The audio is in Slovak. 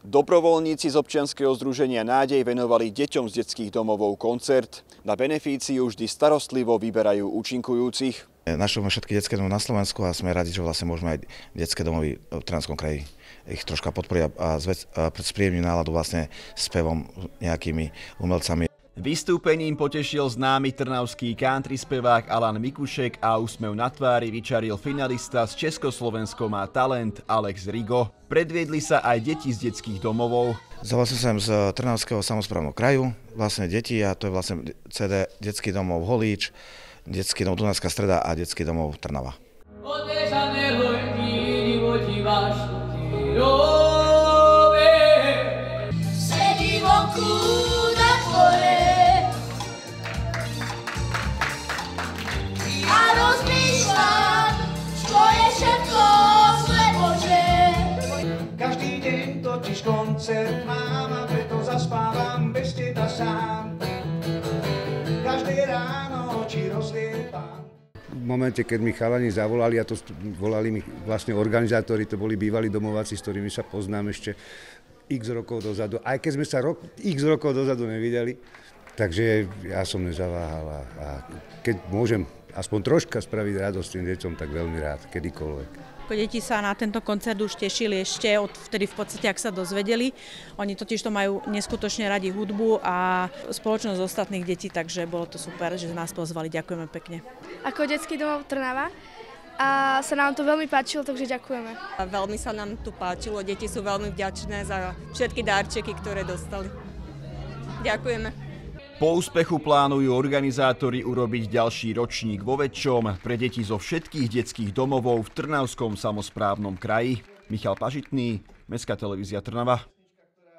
Dobrovoľníci z občianskeho združenia Nádej venovali deťom z detských domovov koncert. Na benefíciu vždy starostlivo vyberajú účinkujúcich. Našťujeme všetky detské domovy na Slovensku a sme radi, že vlastne môžeme aj detské domovy v Trnavskom kraji ich troška podporiť a spríjemniť náladu vlastne spevom nejakými umelcami. Vystúpením potešil známy trnavský country spevák Alan Mikušek a úsmev na tvári vyčaril finalista z Československo má talent Alex Rigo. Predviedli sa aj deti z detských domovov. Zavlastnil som z Trnavského samosprávneho kraju, vlastne deti, a to je vlastne CD Detský domov Holíč, Detský domov Dunajská Streda a Detský domov Trnava. Každý deň totiž koncert mám a preto zaspávam bez teba sám. Každé ráno oči rozliepam. V momente, keď mi chalani zavolali, a to volali mi vlastne organizátori, to boli bývalí domováci, s ktorými sa poznám ešte x rokov dozadu, aj keď sme sa x rokov dozadu nevideli, takže ja som nezaváhal a keď môžem aspoň troška spraviť radosť tým deťom, tak veľmi rád, kedykoľvek. Deti sa na tento koncert už tešili ešte od vtedy v podstate, ak sa dozvedeli. Oni totiž to majú neskutočne radi hudbu a spoločnosť ostatných detí, takže bolo to super, že nás pozvali. Ďakujeme pekne. Ako detský domov Trnava a sa nám to veľmi páčilo, takže ďakujeme. Veľmi sa nám tu páčilo, deti sú veľmi vďačné za všetky darčeky, ktoré dostali. Ďakujeme. Po úspechu plánujú organizátori urobiť ďalší ročník vo väčšom pre deti zo všetkých detských domovov v Trnavskom samosprávnom kraji. Michal Pažitný, Mestská televízia Trnava.